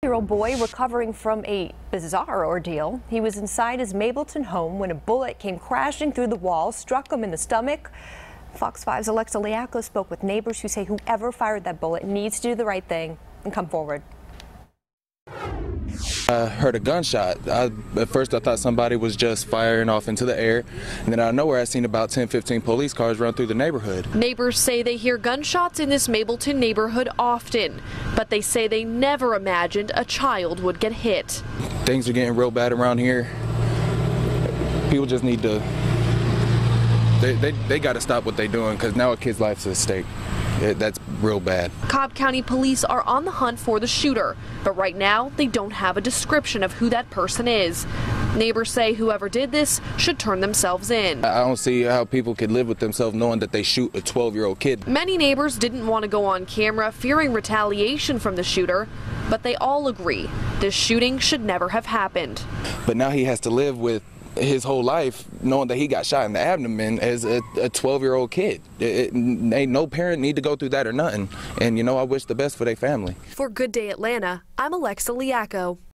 12-year-old boy recovering from a bizarre ordeal. He was inside his Mableton home when a bullet came crashing through the wall, struck him in the stomach. Fox 5's Alexa Liaco spoke with neighbors who say whoever fired that bullet needs to do the right thing and come forward. I heard a gunshot. At first I thought somebody was just firing off into the air, and then out of nowhere I seen about 10-15 police cars run through the neighborhood. Neighbors say they hear gunshots in this Mableton neighborhood often, but they say they never imagined a child would get hit. Things are getting real bad around here. People just need to, they got to stop what they're doing, because now a kid's life's at stake. That's real bad. Cobb County police are on the hunt for the shooter, but right now they don't have a description of who that person is. Neighbors say whoever did this should turn themselves in. I don't see how people could live with themselves knowing that they shoot a 12-year-old kid. Many neighbors didn't want to go on camera, fearing retaliation from the shooter, but they all agree this shooting should never have happened. But now he has to live with his whole life knowing that he got shot in the abdomen as a 12-year-old kid. Ain't no parent need to go through that or nothing. And you know, I wish the best for their family. For Good Day Atlanta, I'm Alexa Liaco.